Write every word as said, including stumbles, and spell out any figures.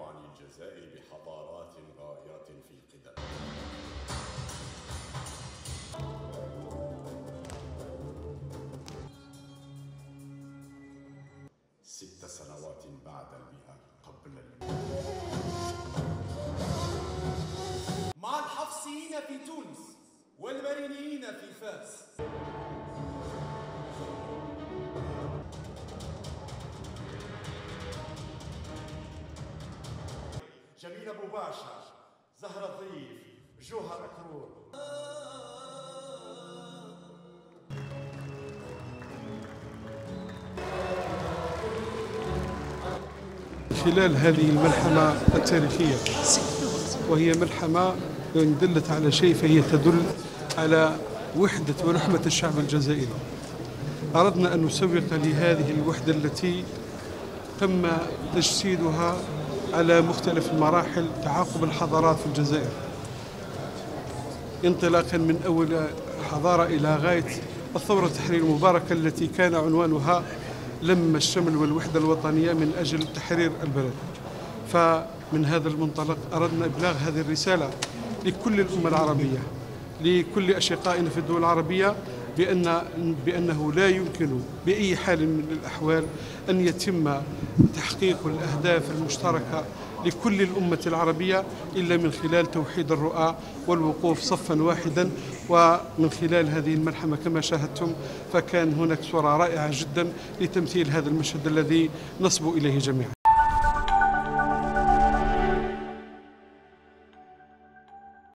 عن الجزائر بحضارات غايات في القدم. ست سنوات بعد المئة قبل المئة. مع الحفصيين في تونس والمرينيين في فاس. جميل أبو باشا، زهرة الضيف، جوهر أكرور. خلال هذه الملحمة التاريخية، وهي ملحمة إن دلت على شيء فهي تدل على وحدة ورحمة الشعب الجزائري. أردنا أن نسوق لهذه الوحدة التي تم تجسيدها على مختلف المراحل تعاقب الحضارات في الجزائر، انطلاقا من أول حضارة إلى غاية الثورة التحرير المباركة التي كان عنوانها لم الشمل والوحدة الوطنية من أجل تحرير البلد. فمن هذا المنطلق أردنا إبلاغ هذه الرسالة لكل الأمة العربية، لكل أشقائنا في الدول العربية، بأن بأنه لا يمكن بأي حال من الأحوال أن يتم تحقيق الأهداف المشتركة لكل الأمة العربية إلا من خلال توحيد الرؤى والوقوف صفا واحدا. ومن خلال هذه الملحمة كما شاهدتم فكان هناك صورة رائعة جدا لتمثيل هذا المشهد الذي نصبو إليه جميعا.